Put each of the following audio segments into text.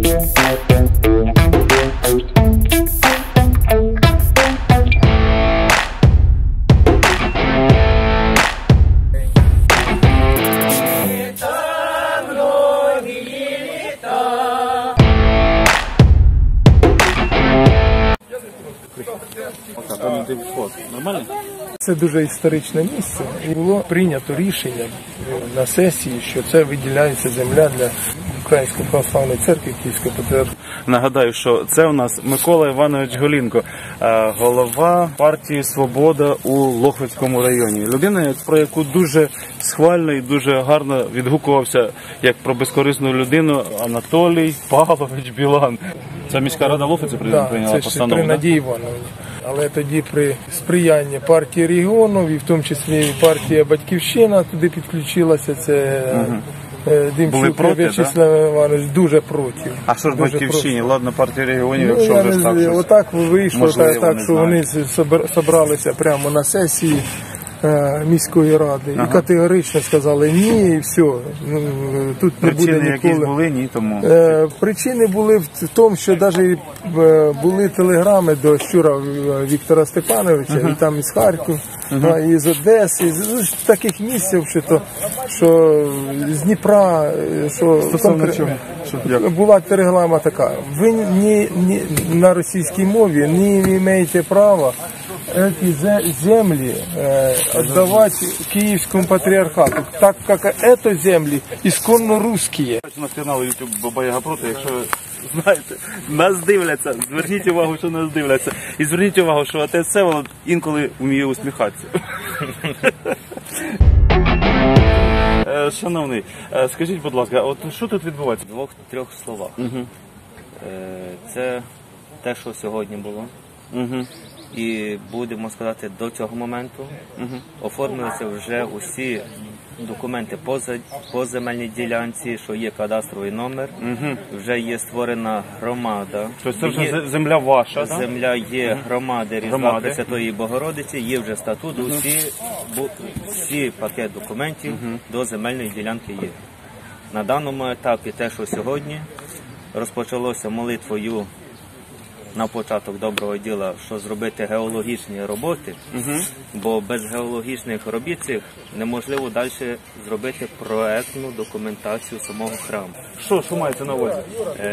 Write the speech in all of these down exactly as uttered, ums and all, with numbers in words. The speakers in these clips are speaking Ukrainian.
Нормально? Це дуже історичне місце. І було прийнято рішення на сесії, що це виділяється земля для Української православної церкви Київської патріархії. Нагадаю, що це у нас Микола Іванович Голінко, голова партії «Свобода» у Лохвицькому районі. Людина, про яку дуже схвально і дуже гарно відгукувався, як про безкорисну людину, Анатолій Павлович Білан. Це міська рада Лохвиці прийняла постанову? Так, це ще при Надії Івановні. Але тоді при сприянні партії регіону, і в тому числі і партія «Батьківщина» туди підключилася, це угу. Димчук В'ячеслав Іванович дуже проти. А що ж «Батьківщині»? Ладно, партія регіонів, ну, якщо вже так щось. Отак вийшло, так, так що вони зібралися прямо на сесії міської ради ага. і категорично сказали ні, і все. Тут Причини не буде ніколи. Якісь були, ні, тому? Е, причини були в тому, що навіть були телеграми до Щура Віктора Степановича, ага. і там із Харкова, ага. і з Одеси, з, з таких місців, що, то, що з Дніпра, що конкрет... що, була телеграма така. Ви ні, ні, на російській мові не маєте права эти земли э, отдавать Киевскому патриархату, так как это земли исконно русские. На каналі ютуб Баба Яга проти, якщо ви знаєте, нас дивляться, зверніть увагу, що нас дивляться. І зверніть увагу, що отець Всеволод інколи вміє усміхатися. Шановний, скажіть, будь ласка, от що тут відбувається? В двох-трьох словах. Угу. Це те, що сьогодні було. Угу. І будемо сказати, до цього моменту угу. оформилися вже усі документи по, по земельній ділянці, що є кадастровий номер, угу. вже є створена громада. Тобто це вже є, земля ваша, так? Земля є громади Різдва Пресвятої Богородиці, є вже статут, угу. усі, бу, всі пакет документів угу. до земельної ділянки є. На даному етапі те, що сьогодні розпочалося молитвою на початок доброго діла, що зробити геологічні роботи, угу. бо без геологічних робіт цих неможливо далі зробити проектну документацію самого храму. Що, що мається на увазі?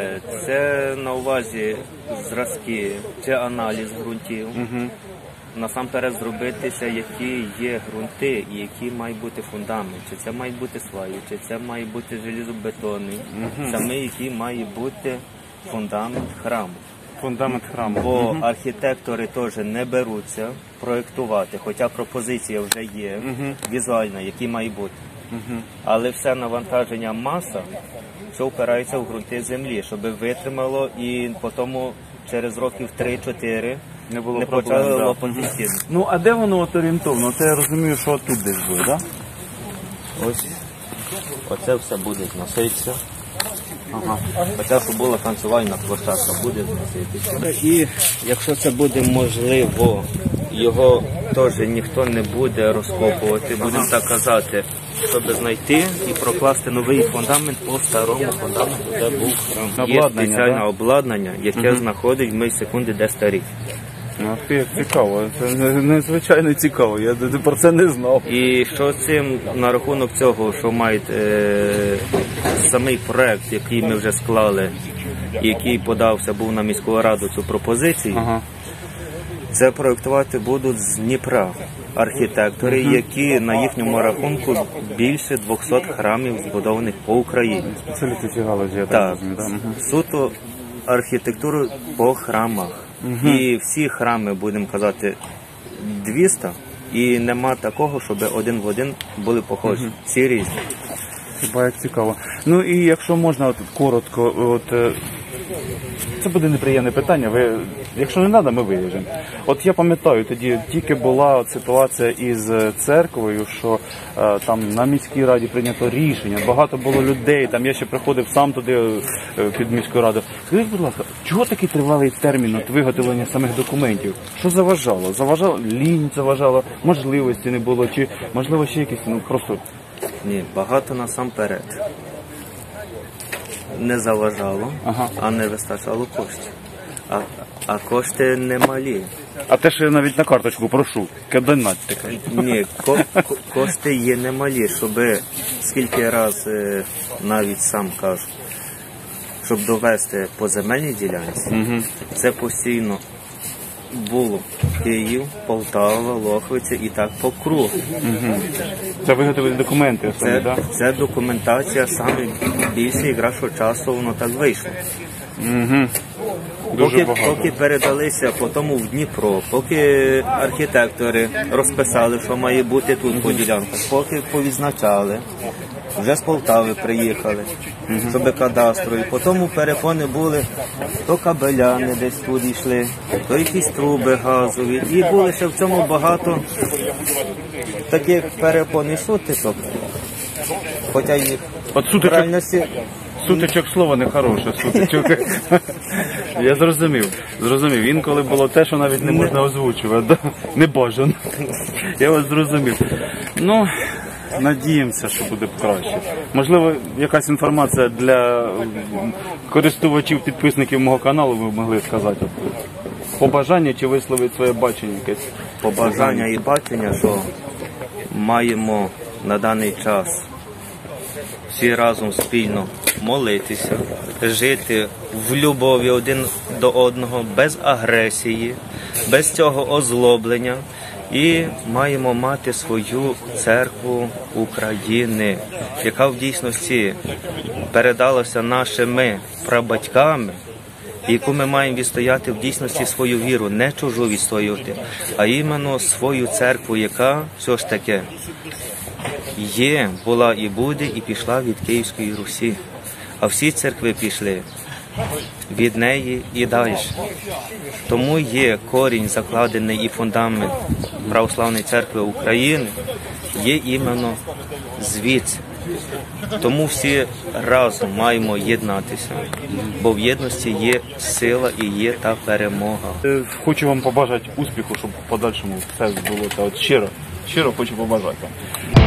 Це на увазі зразки, це аналіз ґрунтів, угу. насамперед зробитися, які є ґрунти і які мають бути фундамент, чи це мають бути сваї, чи це має бути желізобетонний, угу. саме які має бути фундамент храму. Фундамент храму. Бо угу. архітектори теж не беруться проєктувати, хоча пропозиція вже є, угу. візуальна, які має бути. Угу. Але все навантаження маса, все впирається в ґрунти землі, щоб витримало і потім через років три-чотири не, було не проблем, почали да. лопати стіни. Ну, а де воно от орієнтовно? Це я розумію, що тут десь буде, так? Да? Ось, оце все буде зноситися. Ага. Хоча, що була танцювальна площадка, буде зноситися. І якщо це буде можливо, його теж ніхто не буде розкопувати, будемо так казати, щоб знайти і прокласти новий фундамент по старому фундаменту, де був храм. Є спеціальне обладнання, яке угу. знаходить в мілісекунди, де старі. Ну, як цікаво, це надзвичайно цікаво, я про це не знав. І що цим на рахунок цього, що мають е, самий проект, який ми вже склали, який подався, був на міську раду цю пропозицію, ага. це проєктувати будуть з Дніпра архітектори, угу. які на їхньому рахунку більше двохсот храмів збудованих по Україні. Спеціалісти ці галузі, я так розумію. Так, угу. суто архітектуру по храмах. Угу. І всі храми, будемо казати, двісті, і нема такого, щоб один в один були похожі. Угу. Всі різні. Хіба як цікаво. Ну і якщо можна, от, коротко, от, це буде неприємне питання, ви, якщо не треба, ми виріжемо. От я пам'ятаю, тоді тільки була от ситуація із церквою, що е, там на міській раді прийнято рішення, багато було людей, там я ще приходив сам туди е, під міську раду. Скажіть, будь ласка, чого такий тривалий термін от, виготовлення самих документів? Що заважало? Заважало? Лінь заважало? Можливості не було? Чи можливо ще якісь, ну просто... Ні, багато насамперед. не заважало, Ага. а не вистачало коштів. А, а кошти немалі. А те, що я навіть на карточку прошу, каденать така. Ні, ко, ко- кошти є немалі, щоб скільки раз е, навіть сам кажу, щоб довести по земельній ділянці, Угу. це постійно було Київ, Полтава, Лохвиця і так по кругу. Це виготовили документи, Це, це, так? це документація саме більше і кращого часу воно так вийшло. Угу. Дуже Поки, багато. поки передалися потім в Дніпро, поки архітектори розписали, що має бути тут по ділянках, поки повідзначали, вже з Полтави приїхали, щоб кадастру. І потім перепони були, то кабеляни десь тут йшли, то якісь труби газові. І було ще в цьому багато таких перепон і сутичок. Хоча їх От в сутичок, реальності сутичок слово не хороше, сутичок. Я зрозумів, зрозумів. Інколи було те, що навіть не можна озвучувати, да? Не бажано. Я вас зрозумів. Ну, надіємося, що буде краще. Можливо, якась інформація для м, користувачів, підписників мого каналу ви могли сказати. Побажання чи висловити своє бачення якесь? побажання і бачення, що маємо на даний час всі разом спільно молитися, жити в любові один до одного, без агресії, без цього озлоблення. І маємо мати свою церкву України, яка в дійсності передалася нашими прабатьками, яку ми маємо відстояти в дійсності свою віру, не чужу відстоювати, а іменно свою церкву, яка все ж таки є, була і буде, і пішла від Київської Русі. А всі церкви пішли від неї і далі. Тому є корінь закладений і фундамент Православної церкви України, є іменно звідси. Тому всі разом маємо єднатися, бо в єдності є сила і є та перемога. Е, Хочу вам побажати успіху, щоб в подальшому все було та от щиро. Щиро хочу побажати вам.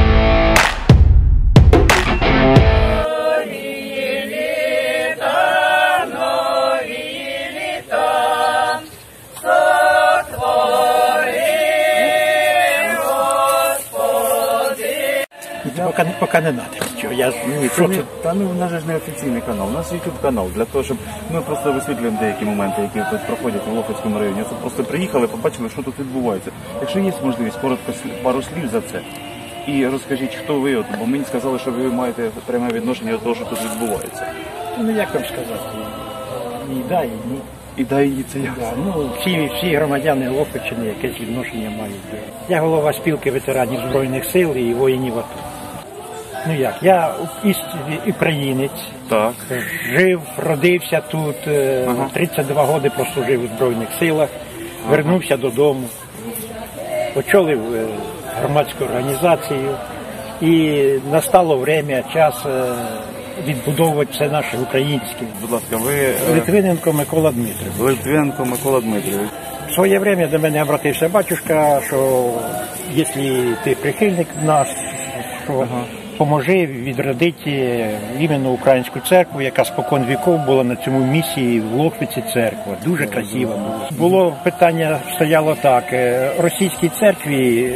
Поки, поки не треба нічого. Я, ну, Це що не, це? та ну, у нас же ж не офіційний канал, у нас YouTube канал, для того, щоб ми просто висвітлюємо деякі моменти, які тут проходять у Лохвицькому районі. Це просто приїхали, побачили, що тут відбувається. Якщо є можливість, коротко слів- пару слів за це. І розкажіть, хто ви, от, бо мені сказали, що ви маєте пряме відношення до того, що тут відбувається. Ну, як вам сказати? Ні, да, і ні. І дай її це як. Да, ну, всі, всі громадяни Лохвичини якесь відношення мають. Я голова спілки ветеранів Збройних сил і воїнів АТО. Ну як, я іс- українець, Так. жив, родився тут, е, Ага. тридцять два роки прослужив у Збройних силах, вернувся додому, очолив е, громадську організацію і настало время, час е, відбудовувати все наше українське. Будь ласка, ви е, Литвиненко Микола Дмитрович. Литвиненко Микола Дмитрович. В своє время до мене обратився батюшка, що якщо ти прихильник наш, що поможи відродити іменно українську церкву, яка спокон віков була на цьому місці в Лохвиці церква. Дуже красива була. Було питання, стояло так, е, російській церкві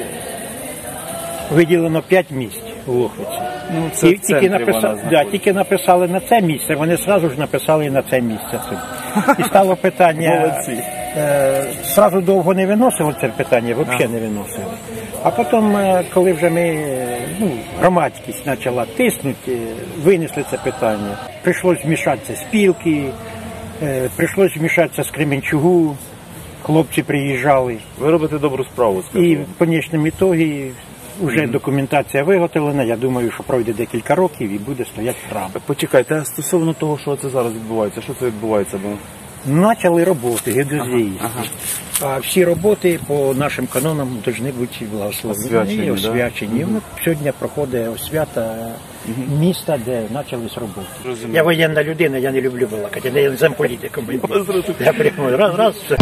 виділено п'ять місць у Лохвиці. Ну, це І в центрі вона написа... да, знаходиться. тільки написали на це місце, вони одразу ж написали на це місце. І стало питання, Молодці. е, зразу довго не виносили це питання, взагалі не виносили. А потім, е, коли вже ми, е, ну, громадськість почала тиснути, е, винесли це питання. Прийшлось вмішатися спілки, е, прийшлось вмішатися з Кременчугу, хлопці приїжджали. Ви робите добру справу, скажу. І в конечному ітогі вже документація виготовлена, я думаю, що пройде декілька років і буде стояти храм. Почекайте, а стосовно того, що це зараз відбувається, що це відбувається? Бо Почали роботи геодезії. А всі роботи по нашим канонам повинні бути благословені Освячені, і да? освячені. Угу. Сьогодні проходить освята міста, де почались роботи. Розумію. Я воєнна людина, я не люблю балакати, я не замполітиком. Я прямо раз, раз, все.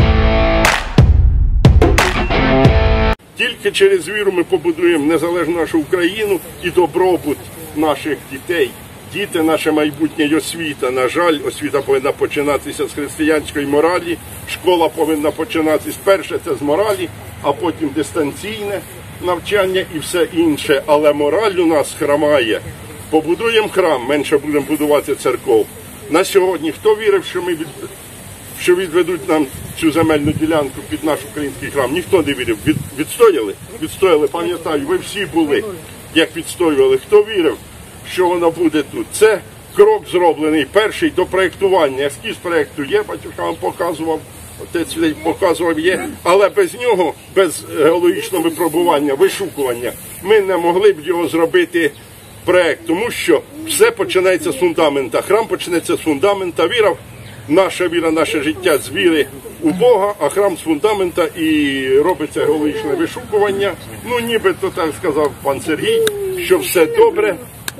Тільки через віру ми побудуємо незалежну нашу Україну і добробут наших дітей діти, наше майбутнє й освіта. На жаль, освіта повинна починатися з християнської моралі, школа повинна починатися перше це з моралі, а потім дистанційне навчання і все інше. Але мораль у нас хромає. Побудуємо храм, менше будемо будувати церков. На сьогодні хто вірив, що ми від... що відведуть нам цю земельну ділянку під наш український храм? Ніхто не вірив. Від... Відстояли? Відстояли, пам'ятаю, ви всі були, як відстоювали. Хто вірив, що воно буде тут? Це крок зроблений перший до проєктування. Ескіз проєкту є, батюшка вам показував, отець показував, є. Але без нього, без геологічного випробування, вишукування, ми не могли б його зробити проєкт, тому що все починається з фундамента. Храм почнеться з фундамента. Віра, наша віра, наше життя з віри у Бога, а храм з фундамента, і робиться геологічне вишукування. Ну, нібито так сказав пан Сергій, що все добре.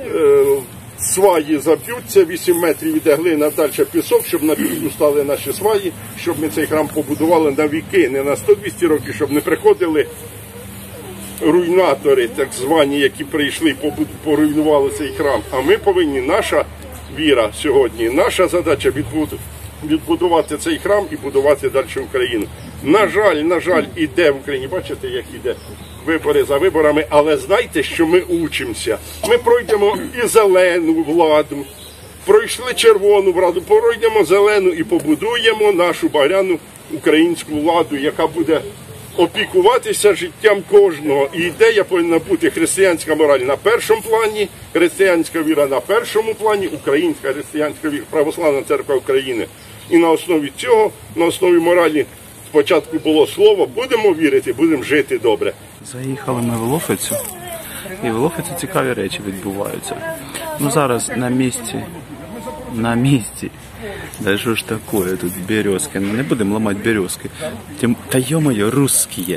Сваї заб'ються, вісім метрів іде глина, далі пісок, щоб на піску стали наші сваї, щоб ми цей храм побудували на віки, не на сто-двісті років, щоб не приходили руйнатори, так звані, які прийшли, поруйнували цей храм. А ми повинні, наша віра сьогодні, наша задача відбудувати цей храм і будувати далі Україну. На жаль, на жаль, іде в Україні, бачите, як іде вибори за виборами, але знайте, що ми учимося. Ми пройдемо і зелену владу, пройшли червону владу, пройдемо зелену і побудуємо нашу багряну українську владу, яка буде опікуватися життям кожного. І ідея повинна бути християнська мораль на першому плані, християнська віра на першому плані, українська християнська віра, православна церква України. І на основі цього, на основі моралі, спочатку було слово, будемо вірити, будемо жити добре. Заїхали ми в Лофицю, і в Лофиці цікаві речі відбуваються. Ну зараз на місці, на місці, да що ж таке тут березки, ну не будемо ламати березки. Тим, та йо-моє, русські.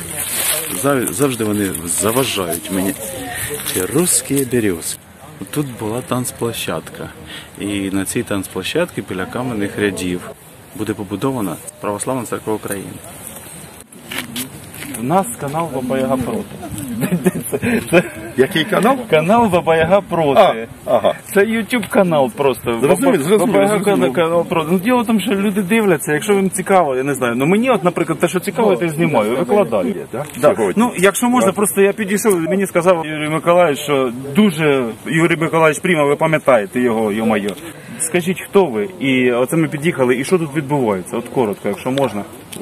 Завжди вони заважають мені. Ці русські березки. Тут була танцплощадка, і на цій танцплощадці біля каменних рядів буде побудована Православна церква України. У нас канал Баба-Яга проти. Який канал? Канал Баба-Яга проти. А, ага. Це ютуб канал просто. Зрозумів, зрозумів, Баба-Яга зрозумів. канал проти. Ну, діло в тому, що люди дивляться, якщо їм цікаво, я не знаю. Ну мені, от, наприклад, те, що цікаво, я знімаю, викладаю. Да. Ну, якщо можна, просто я підійшов, мені сказав Юрій Миколаївич, що дуже, Юрій Миколаївич Пріма, ви пам'ятаєте його, йо-моє. Скажіть, хто ви? І оце ми під'їхали, і що тут відбувається? От коротко, якщо можна.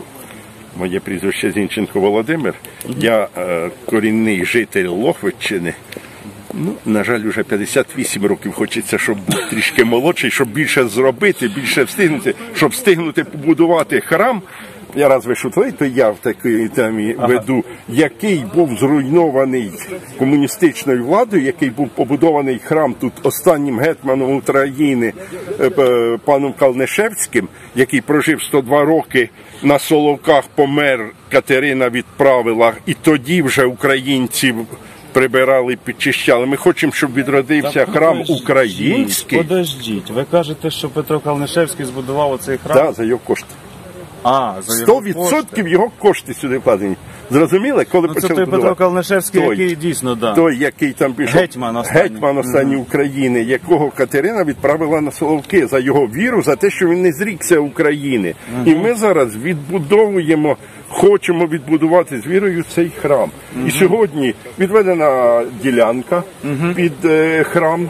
Моє прізвище Зінченко Володимир. Я е, корінний житель Лохвиччини. Ну, на жаль, вже п'ятдесят вісім років хочеться, щоб був трішки молодший, щоб більше зробити, більше встигнути, щоб встигнути побудувати храм. Я раз ви шутли, то я в такій темі ага. веду, який був зруйнований комуністичною владою, який був побудований храм тут останнім гетьманом України паном Калнишевським, який прожив сто два роки на Соловках, помер, Катерина відправила, і тоді вже українці прибирали, підчищали. Ми хочемо, щоб відродився так, храм подождіть, український. Подождіть, ви кажете, що Петро Калнишевський збудував оцей храм? Так, да, за його кошти. А, сто відсотків його кошти сюди вкладені. Зрозуміли, коли ну, почав це той будувати? Петро Калнишевський, той, який дійсно, да. Той, який там пішов, гетьман останній, гетьман останній mm-hmm. України, якого Катерина відправила на Соловки за його віру, за те, що він не зрікся України. Mm-hmm. І ми зараз відбудовуємо, хочемо відбудувати з вірою цей храм. Mm-hmm. І сьогодні відведена ділянка mm-hmm. під е, храм.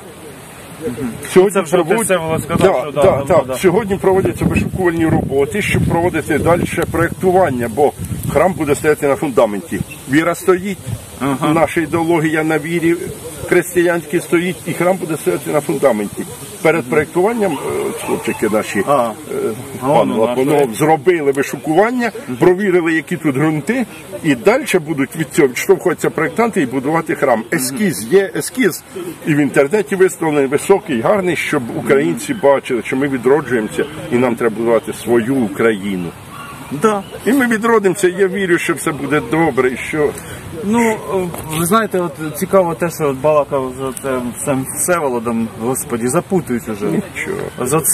Сьогодні, це провод... сказав, да, що, да, да, да, да. Сьогодні проводяться вишукувальні роботи, щоб проводити далі проєктування, бо храм буде стояти на фундаменті. Віра стоїть, ага. наша ідеологія на вірі християнській стоїть, і храм буде стояти на фундаменті. Перед проєктуванням хлопчики наші а, пан Лапонов зробили вишукування, провірили, які тут ґрунти, і далі будуть від цього відштовхуватися проєктанти і будувати храм. Ескіз є, ескіз і в інтернеті виставлений високий, гарний, щоб українці бачили, що ми відроджуємося і нам треба будувати свою Україну. Да. І ми відродимося, я вірю, що все буде добре, і що... Ну, ви знаєте, от цікаво те, що от балакав з цим Всеволодом, господі, запутують уже. Нічого. За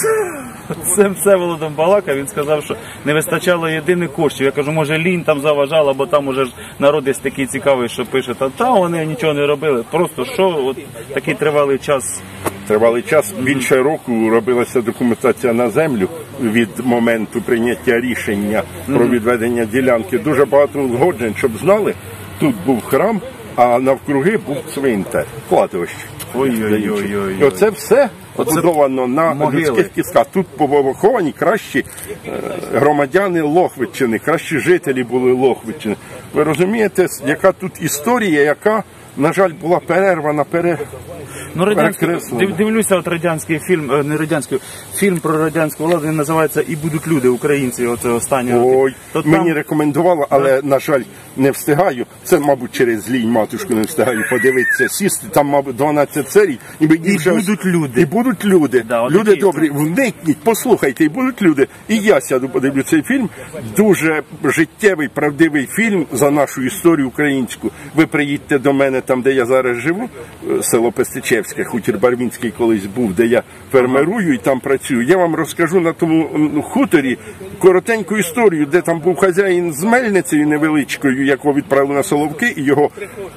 цим Всеволодом балакав, він сказав, що не вистачало єдиних коштів. Я кажу, може лінь там заважала, бо там уже ж народ десь такий цікавий, що пише, та, та вони нічого не робили. Просто що, от такий тривалий час Тривалий час, більше року робилася документація на землю від моменту прийняття рішення про відведення ділянки. Дуже багато узгоджень, щоб знали, тут був храм, а навкруги був цвинтар, кладовище. Ой-ой-ой. І оце все побудовано на могили. людських кістках. Тут поховані кращі е, громадяни Лохвиччини, кращі жителі були Лохвиччини. Ви розумієте, яка тут історія, яка, на жаль, була перервана, пере... Ну, радянський, перекреслена. див- дивлюся, от радянський фільм, е, не радянський, фільм про радянську владу, він називається «І будуть люди, українці», от останній. Ой, То мені там- рекомендували, але, на жаль, не встигаю. Це, мабуть, через лінь матушку не встигаю подивитися, сісти. Там, мабуть, дванадцять серій. І, І будуть люди. І будуть люди. Да, от люди такі. добрі. Вникніть, послухайте, і будуть люди. І я сяду, подивлю цей фільм. Дуже життєвий, правдивий фільм за нашу історію українську. Ви приїдьте до мене там, де я зараз живу, село Пестичевське, хутір Барвінський колись був, де я фермерую і там працюю. Я вам розкажу на тому м, хуторі коротеньку історію, де там був хазяїн з мельницею невеличкою, якого відправили на Соловки, і його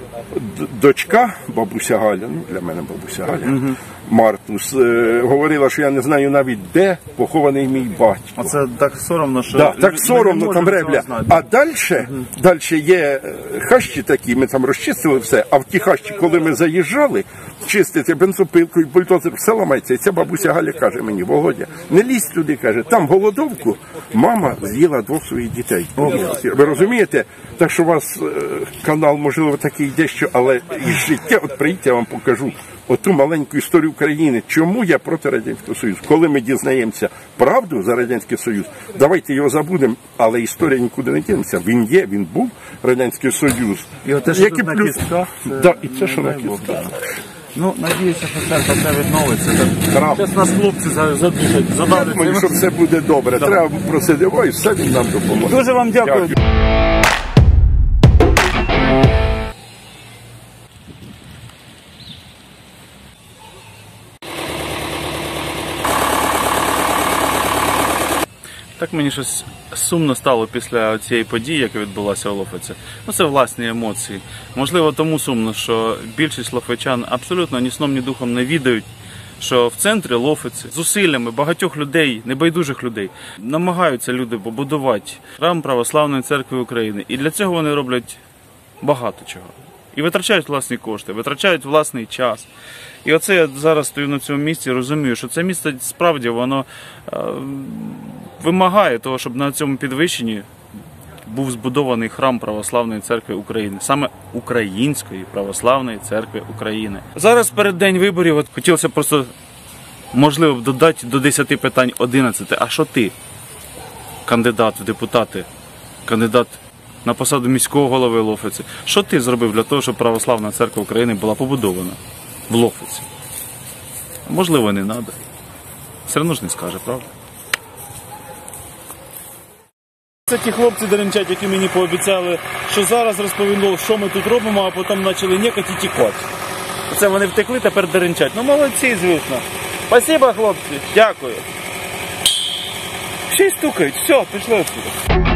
д- дочка, бабуся Галя, ну для мене бабуся Галя, Мартус, е, говорила, що я не знаю навіть, де похований мій батько. Оце так соромно, що... Да, так ми соромно, не там можемо ребля. цього знати. А далі, далі є е, хащі такі, ми там розчистили все, а в ті хащі, коли ми заїжджали, чистити бензопилкою, бульдозер, все ламається. І ця бабуся Галя каже мені: Володя, не лізь туди, каже, там голодовку мама з'їла двох своїх дітей. Ви розумієте? Так що у вас е, канал, можливо, такий дещо, але із життя, от приїдьте, я вам покажу оту маленьку історію України. Чому я проти Радянського Союзу? Коли ми дізнаємося правду за Радянський Союз, давайте його забудемо, але історія нікуди не дінеться. Він є, він був, Радянський Союз. І оте, що Які тут на плюс- кістках, це- Да, і це, що на дай Бог, кістках. Ну, надіюся, що церква це відновиться. Правда. Зараз нас хлопці за- задушать, Я задавлять. думаю, що все буде добре. Треба просити, ой, все він нам допоможе. Дуже вам дякую. Дякую. Так мені щось сумно стало після цієї події, яка відбулася у Лохвиці. Ну, це власні емоції. Можливо, тому сумно, що більшість лохвичан абсолютно ні сном, ні духом не відають, що в центрі Лохвиці зусиллями багатьох людей, небайдужих людей, намагаються люди побудувати храм Православної Церкви України. І для цього вони роблять багато чого. І витрачають власні кошти, витрачають власний час. І оце я зараз стою на цьому місці і розумію, що це місце справді воно е, вимагає того, щоб на цьому підвищенні був збудований храм Православної Церкви України. Саме Української Православної Церкви України. Зараз переддень виборів от хотілося просто, можливо, додати до десяти питань одинадцяти. А що ти, кандидат в депутати, кандидат на посаду міського голови Лохвиці, що ти зробив для того, щоб Православна Церква України була побудована в Лохвиці? Можливо, не треба. Все одно ж не скаже, правда? Це ті хлопці деренчать, які мені пообіцяли, що зараз розповіли, що ми тут робимо, а потім почали нікати і тікати. Це вони втекли, тепер деренчать. Ну, молодці, звісно. Спасибо, хлопці. Дякую. Ще й стукають. Все, пішли отсюди.